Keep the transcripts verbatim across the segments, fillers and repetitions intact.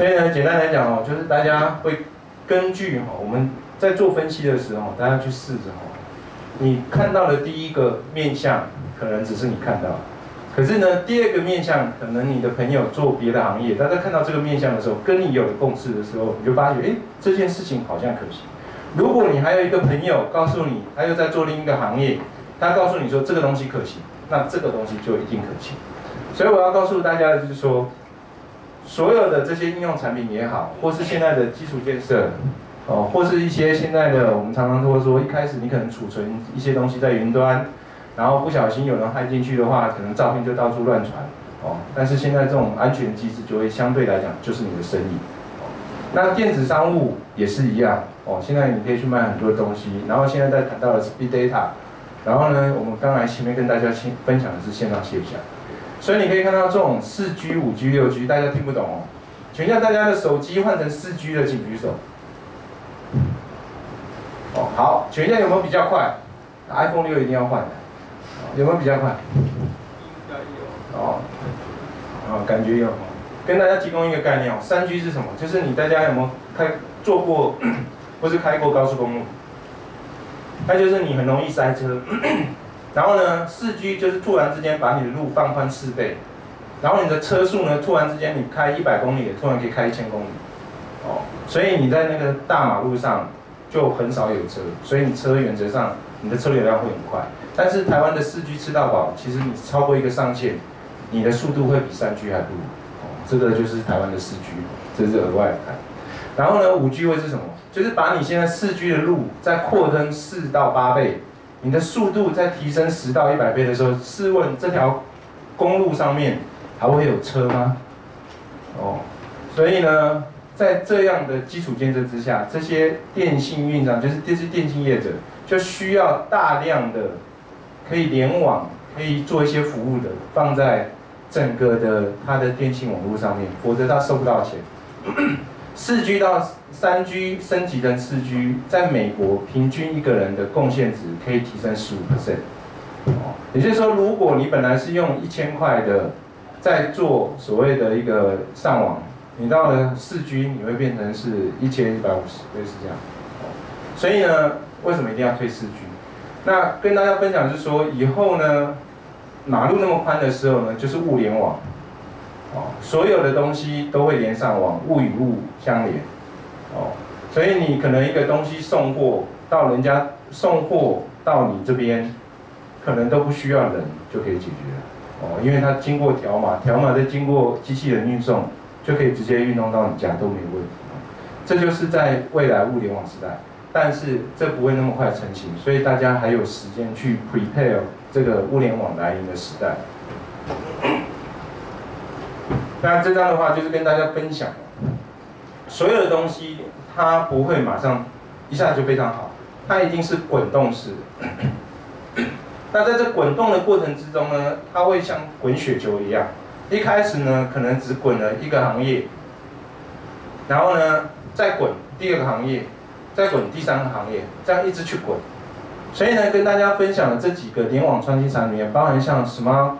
所以呢，简单来讲哦，就是大家会根据哈我们在做分析的时候，大家去试着哦，你看到的第一个面向可能只是你看到的。 可是呢，第二个面向，可能你的朋友做别的行业，大家看到这个面向的时候，跟你有了共识的时候，你就发觉，哎，这件事情好像可行。如果你还有一个朋友告诉你，他又在做另一个行业，他告诉你说这个东西可行，那这个东西就一定可行。所以我要告诉大家的就是说，所有的这些应用产品也好，或是现在的基础建设，哦，或是一些现在的我们常常会说，一开始你可能储存一些东西在云端。 然后不小心有人害进去的话，可能照片就到处乱传哦。但是现在这种安全机制就会相对来讲就是你的生意。哦、那电子商务也是一样哦。现在你可以去卖很多东西，然后现在在谈到的是 big data， 然后呢，我们刚才前面跟大家分享的是线上线下，所以你可以看到这种四 G、五 G、六 G， 大家听不懂哦。请问一下大家的手机换成四 G 的，请举手。哦，好，请问一下有没有比较快 ？iPhone 六一定要换的。 有没有比较快？应该有。哦，哦，感觉有。跟大家提供一个概念哦，三 G 是什么？就是你大家有没有开坐过，或是开过高速公路？那就是你很容易塞车。然后呢，四 G 就是突然之间把你的路放宽四倍，然后你的车速呢，突然之间你开一百公里，突然可以开一千公里。哦，所以你在那个大马路上就很少有车，所以你车原则上你的车流量会很快。 但是台湾的四 G 吃到饱，其实你超过一个上限，你的速度会比三 G 还不如。哦，这个就是台湾的四 G， 这是额外的看。然后呢，五 G 会是什么？就是把你现在四 G 的路再扩增四到八倍，你的速度再提升十到一百倍的时候，试问这条公路上面还会有车吗？哦，所以呢，在这样的基础建设之下，这些电信运厂，就是这些电信业者，就需要大量的。 可以联网，可以做一些服务的，放在整个的它的电信网络上面，否则它收不到钱。四 G 到三 G 升级成四 G， 在美国平均一个人的贡献值可以提升十五 percent。哦，也就是说，如果你本来是用一千块的，在做所谓的一个上网，你到了四 G， 你会变成是一千一百五十，类似这样。哦，所以呢，为什么一定要推四 G？ 那跟大家分享是说，以后呢，马路那么宽的时候呢，就是物联网，哦，所有的东西都会连上网，物与物相连，哦，所以你可能一个东西送货到人家送货到你这边，可能都不需要人就可以解决了，哦，因为它经过条码，条码再经过机器人运送，就可以直接运送到你家都没问题，这就是在未来物联网时代。 但是这不会那么快成型，所以大家还有时间去 prepare 这个物联网来临的时代。那这张的话就是跟大家分享，所有的东西它不会马上一下就非常好，它一定是滚动式的。那在这滚动的过程之中呢，它会像滚雪球一样，一开始呢可能只滚了一个行业，然后呢再滚第二个行业。 再滚第三个行业，这样一直去滚。所以呢，跟大家分享的这几个联网创新产品，包含像 Smart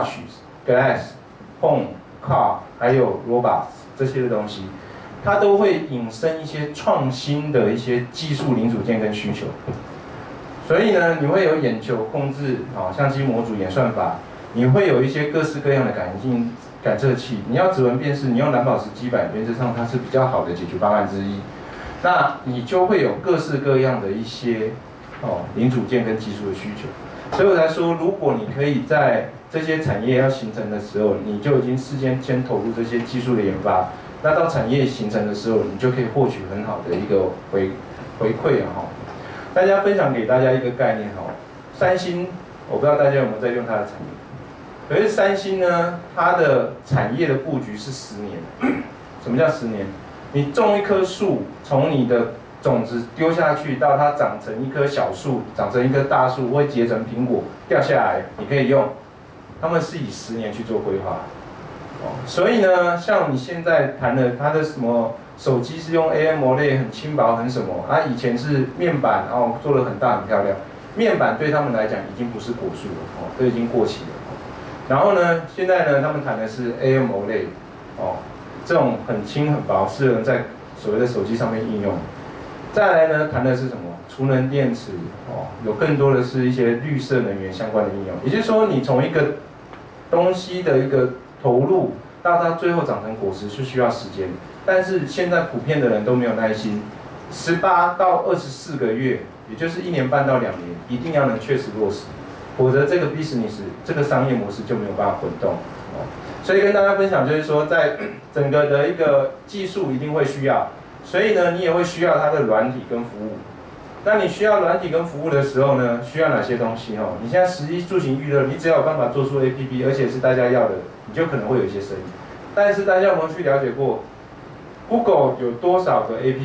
Watch、Glass、Home、Car， 还有 Robots 这些的东西，它都会引申一些创新的一些技术零组件跟需求。所以呢，你会有眼球控制啊、相机模组演算法，你会有一些各式各样的感应感测器。你要指纹辨识，你用蓝宝石基板，原则上它是比较好的解决方案之一。 那你就会有各式各样的一些哦零组件跟技术的需求，所以我才说，如果你可以在这些产业要形成的时候，你就已经事先先投入这些技术的研发，那到产业形成的时候，你就可以获取很好的一个回回馈啊哈。大家分享给大家一个概念哈，三星，我不知道大家有没有在用它的产品，可是三星呢，它的产业的布局是十年，什么叫十年？ 你种一棵树，从你的种子丢下去，到它长成一棵小树，长成一棵大树，会结成苹果，掉下来，你可以用。他们是以十年去做规划。哦，所以呢，像你现在谈的它的什么手机是用 A M O L E D 很轻薄，很什么？啊，以前是面板，然后做得很大很漂亮。面板对他们来讲已经不是果树了，哦，都已经过期了。然后呢，现在呢，他们谈的是 A M O L E D， 哦。 这种很轻很薄，适合在所谓的手机上面应用。再来呢，谈的是什么？储能电池哦，有更多的是一些绿色能源相关的应用。也就是说，你从一个东西的一个投入到它最后长成果实是需要时间，但是现在普遍的人都没有耐心，十八到二十四个月，也就是一年半到两年，一定要能确实落实，否则这个 business 这个商业模式就没有办法滚动哦。所以跟大家分享就是说，在整个的一个技术一定会需要。所以呢，你也会需要它的软体跟服务。那你需要软体跟服务的时候呢，需要哪些东西？哦，你现在食衣住行娱乐，你只要有办法做出 A P P， 而且是大家要的，你就可能会有一些生意。但是大家有没有去了解过 ，Google 有多少个 A P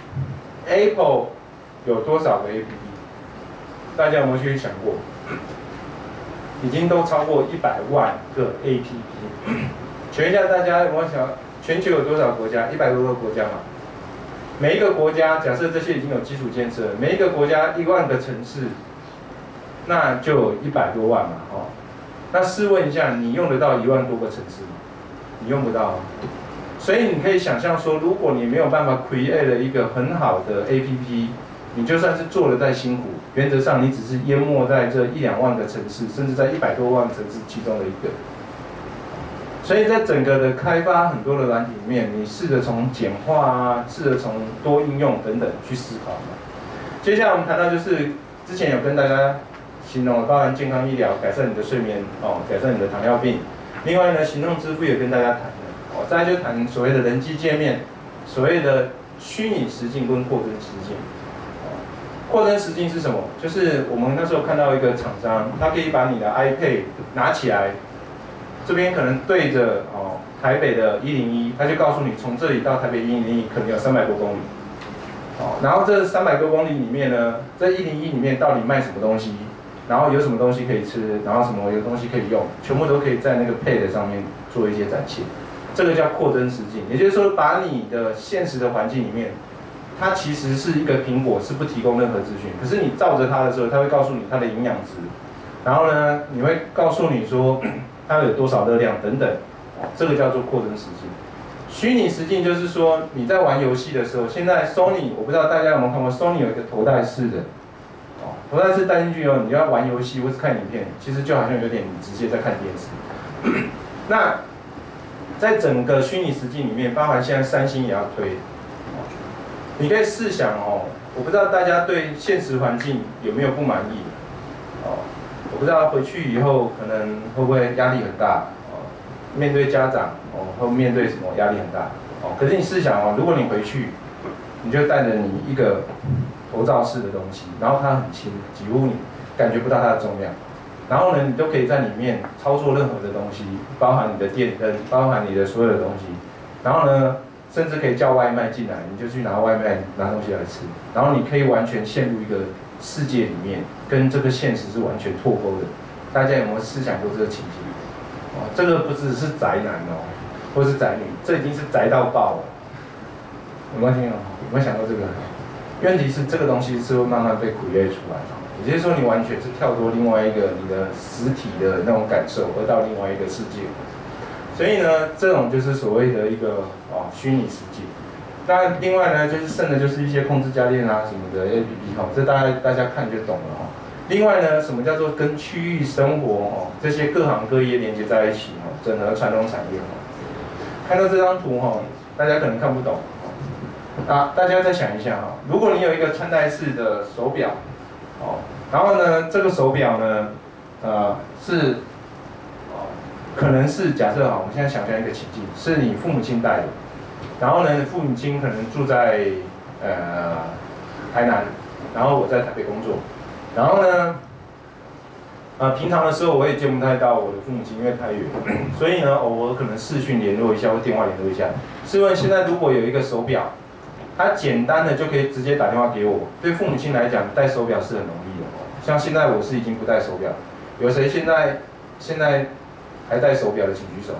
P，Apple 有多少个 A P P？ 大家有没有去想过？已经都超过一百万个 A P P。全下大家有没有想？全球有多少国家？一百多个国家嘛。每一个国家，假设这些已经有基础建设，每一个国家一万个城市，那就有一百多万嘛，哦。那试问一下，你用得到一万多个城市吗？你用不到。所以你可以想象说，如果你没有办法 create 了一个很好的 A P P， 你就算是做得再辛苦，原则上你只是淹没在这一两万个城市，甚至在一百多万个城市其中的一个。所以在整个的开发很多的软体里面，你试着从简化啊，试着从多应用等等去思考。接下来我们谈到就是之前有跟大家形容，包含健康医疗、改善你的睡眠哦，改善你的糖尿病。另外呢，行动支付也跟大家谈了哦，再来就谈所谓的人机界面，所谓的虚拟实境跟扩增实境。扩增实境是什么？就是我们那时候看到一个厂商，他可以把你的 iPad 拿起来。这边可能对着哦台北的一零一，他就告诉你从这里到台北一零一可能有三百多公里，哦，然后这三百多公里里面呢，这一零一里面到底卖什么东西，然后有什么东西可以吃，然后什么有东西可以用，全部都可以在那个 Pad 上面做一些展现，这个叫扩增实境，也就是说把你的现实的环境里面，它其实是一个苹果是不提供任何资讯，可是你照着它的时候，它会告诉你它的营养值，然后呢，你会告诉你说。它有多少热量等等，这个叫做扩增实境。虚拟实境就是说你在玩游戏的时候，现在 Sony 我不知道大家有没有看过 ，Sony 有一个头戴式的，哦，头戴式戴进去以后，你要玩游戏或是看影片，其实就好像有点你直接在看电视。那在整个虚拟实境里面，包含现在三星也要推，你可以试想哦，我不知道大家对现实环境有没有不满意，哦。我不知道回去以后可能会不会压力很大哦，面对家长哦，会面对什么压力很大哦。可是你试想哦，如果你回去，你就带着你一个头罩式的东西，然后它很轻，几乎你感觉不到它的重量，然后呢，你都可以在里面操作任何的东西，包含你的电灯，包含你的所有的东西，然后呢，甚至可以叫外卖进来，你就去拿外卖拿东西来吃，然后你可以完全陷入一个。世界里面跟这个现实是完全脱钩的，大家有没有思想过这个情形？哦，这个不只是宅男哦，或是宅女，这已经是宅到爆了。有没有听懂？有没有想过这个？问题是这个东西是会慢慢被 create 出来的，也就是说你完全是跳脱另外一个你的实体的那种感受，而到另外一个世界。所以呢，这种就是所谓的一个哦虚拟世界。那另外呢，就是剩的就是一些控制家电啊什么的 A P P 哈，这大家大家看就懂了哈。另外呢，什么叫做跟区域生活哦这些各行各业连接在一起哈，整合传统产业哈。看到这张图哈，大家可能看不懂啊，大家再想一下哈，如果你有一个穿戴式的手表，哦，然后呢，这个手表呢，呃是，哦，可能是假设哈，我们现在想象一个情境，是你父母亲戴的。然后呢，父母亲可能住在呃台南，然后我在台北工作，然后呢，呃平常的时候我也见不太到我的父母亲，因为太远，所以呢偶尔可能视讯联络一下或电话联络一下。试问现在如果有一个手表，它简单的就可以直接打电话给我，对父母亲来讲戴手表是很容易的哦。像现在我是已经不戴手表，有谁现在现在还戴手表的请举手。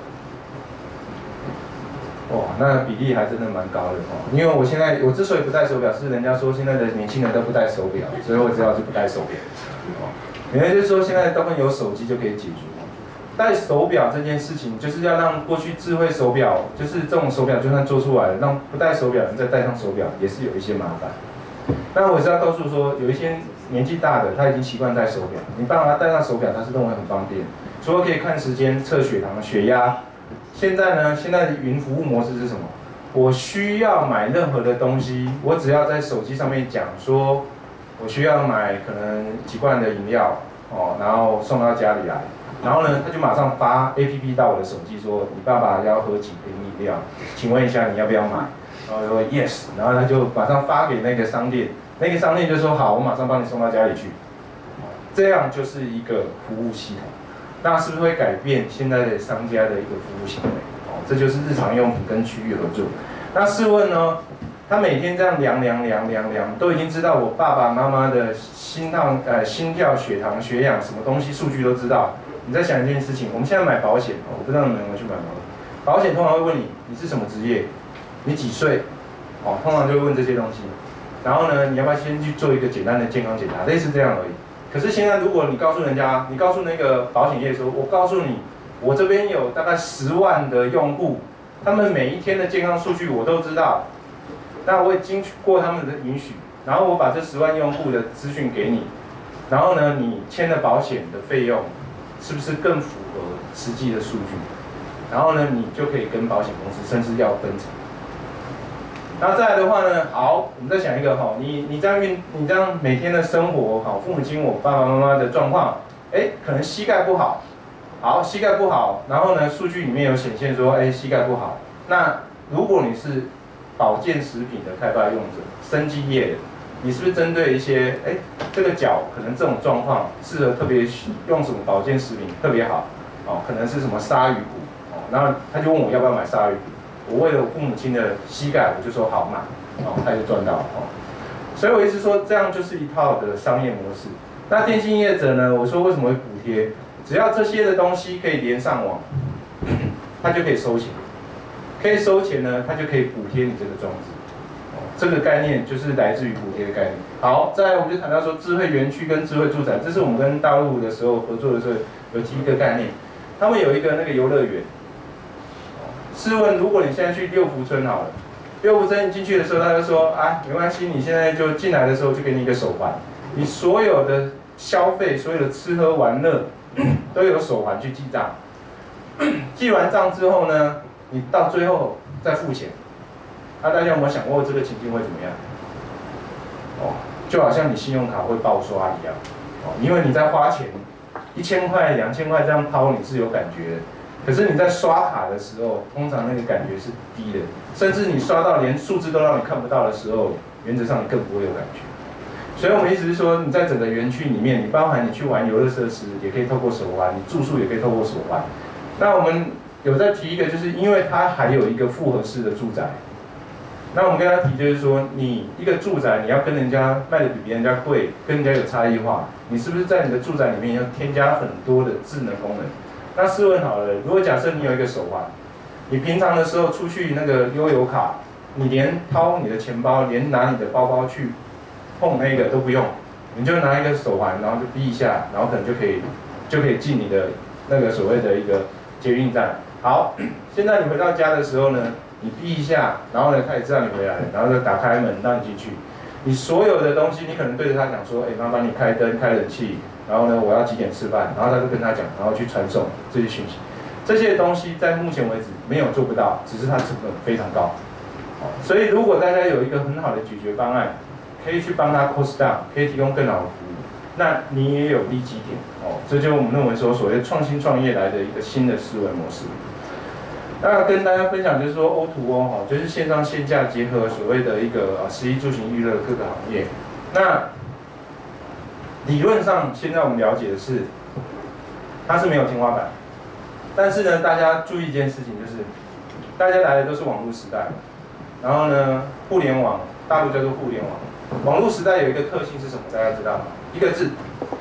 哇，那比例还真的蛮高的哦。因为我现在我之所以不戴手表，是人家说现在的年轻人都不戴手表，所以我只好就不戴手表。哦，原来就是说现在大部分有手机就可以解决。 戴手表这件事情，就是要让过去智慧手表，就是这种手表就算做出来了，让不戴手表的人再戴上手表，也是有一些麻烦。那我是要告诉说，有一些年纪大的，他已经习惯戴手表，你帮他戴上手表，他是认为很方便，除了可以看时间、测血糖、血压。现在呢，现在的云服务模式是什么？我需要买任何的东西，我只要在手机上面讲说，我需要买可能几罐的饮料哦，然后送到家里来，然后呢，他就马上发 A P P 到我的手机说，你爸爸要喝几瓶饮料，请问一下你要不要买？然后说 yes， 然后他就马上发给那个商店，那个商店就说好，我马上帮你送到家里去。这样就是一个服务系统，那是不是会改变现在的商家的一个服务行为？哦，这就是日常用品跟区域合作。那试问呢，他每天这样量量量量量，都已经知道我爸爸妈妈的心跳、呃心跳、血糖、血氧什么东西数据都知道。你在想一件事情，我们现在买保险，我不知道你们有没有去买保险。保险通常会问你你是什么职业，你几岁，哦，通常就会问这些东西。然后呢，你要不要先去做一个简单的健康检查，类似这样而已。可是现在如果你告诉人家，你告诉那个保险业说，我告诉你，我这边有大概十万的用户，他们每一天的健康数据我都知道，那我也经过他们的允许，然后我把这十万用户的资讯给你，然后呢，你签了保险的费用，是不是更符合实际的数据？然后呢，你就可以跟保险公司甚至要分成。然后再来的话呢，好，我们再想一个哈，你你这样运，你这样每天的生活，好，父母亲我爸爸妈妈的状况，哎，可能膝盖不好，好，膝盖不好，然后呢，数据里面有显现说，哎，膝盖不好。那如果你是保健食品的开发用者，生技业的，你是不是针对一些，哎，这个脚可能这种状况适合特别用什么保健食品特别好，哦，可能是什么鲨鱼骨，哦，然后他就问我要不要买鲨鱼骨。我为了我父母亲的膝盖，我就说好买，哦，他就赚到了哦。所以我一直说，这样就是一套的商业模式。那电信业者呢？我说为什么会补贴？只要这些的东西可以连上网，他就可以收钱。可以收钱呢，他就可以补贴你这个装置。哦，这个概念就是来自于补贴的概念。好，再来我们就谈到说智慧园区跟智慧住宅，这是我们跟大陆的时候合作的时候有提一个概念。他们有一个那个游乐园。试问，如果你现在去六福村好了，六福村进去的时候，他就说啊，没关系，你现在就进来的时候就给你一个手环，你所有的消费、所有的吃喝玩乐都有手环去记账。记完账之后呢，你到最后再付钱。那、啊、大家有没有想过这个情境会怎么样？哦，就好像你信用卡会爆刷一样，哦，因为你在花钱，一千块、两千块这样掏，你是有感觉的。可是你在刷卡的时候，通常那个感觉是低的，甚至你刷到连数字都让你看不到的时候，原则上你更不会有感觉。所以我们意思是说，你在整个园区里面，你包含你去玩游乐设施，也可以透过手环；你住宿也可以透过手环。那我们有在提一个，就是因为它还有一个复合式的住宅。那我们跟他提就是说，你一个住宅你要跟人家卖的比别人家贵，跟人家有差异化，你是不是在你的住宅里面要添加很多的智能功能？那试问好了，如果假设你有一个手环，你平常的时候出去那个悠游卡，你连掏你的钱包，连拿你的包包去碰那个都不用，你就拿一个手环，然后就逼一下，然后可能就可以就可以进你的那个所谓的一个捷运站。好，现在你回到家的时候呢，你逼一下，然后呢，他也知道你回来了，然后就打开门让你进去。你所有的东西，你可能对着他讲说，哎，麻烦你开灯、开冷气。然后呢，我要几点吃饭？然后他就跟他讲，然后去传送这些讯息。这些东西在目前为止没有做不到，只是它成本非常高。所以如果大家有一个很好的解决方案，可以去帮他 cost down， 可以提供更好的服务，那你也有利基点哦。这就是我们认为说所谓创新创业来的一个新的思维模式。那跟大家分享就是说 O to O 哈，就是线上线下结合所谓的一个啊食衣住行娱乐各个行业。那理论上，现在我们了解的是，它是没有天花板。但是呢，大家注意一件事情，就是大家来的都是网络时代，然后呢，互联网，大陆叫做互联网。网络时代有一个特性是什么？大家知道吗？一个字。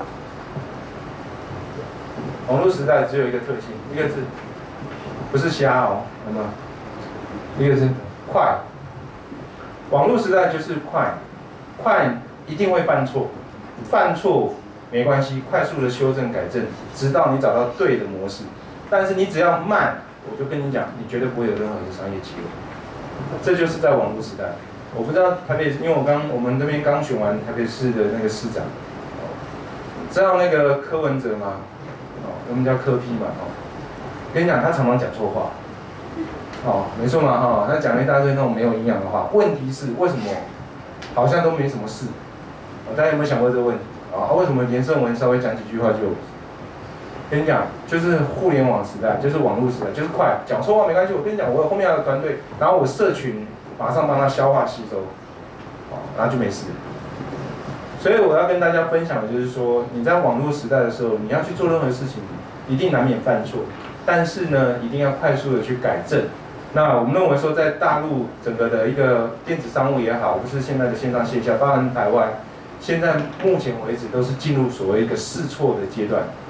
网络时代只有一个特性，一个字，不是瞎哦，有没有？一个字，快。网络时代就是快，快一定会犯错。犯错没关系，快速的修正改正，直到你找到对的模式。 但是你只要慢，我就跟你讲，你绝对不会有任何的商业机会。这就是在网络时代。我不知道台北，因为我刚我们这边刚选完台北市的那个市长，知道那个柯文哲吗？哦，我们叫柯 P 嘛，哦，跟你讲，他常常讲错话。哦，没错嘛，哈、哦，他讲了一大堆那种没有营养的话。问题是为什么好像都没什么事？哦，大家有没有想过这个问题？啊、哦，为什么连胜文稍微讲几句话就？跟你讲，就是互联网时代，就是网络时代，就是快，讲错话没关系。我跟你讲，我有后面有个团队，然后我社群马上帮他消化吸收，哦，然后就没事。所以我要跟大家分享的就是说，你在网络时代的时候，你要去做任何事情，一定难免犯错，但是呢，一定要快速的去改正。那我们认为说，在大陆整个的一个电子商务也好，或是现在的线上线下，当然台湾现在目前为止都是进入所谓一个试错的阶段。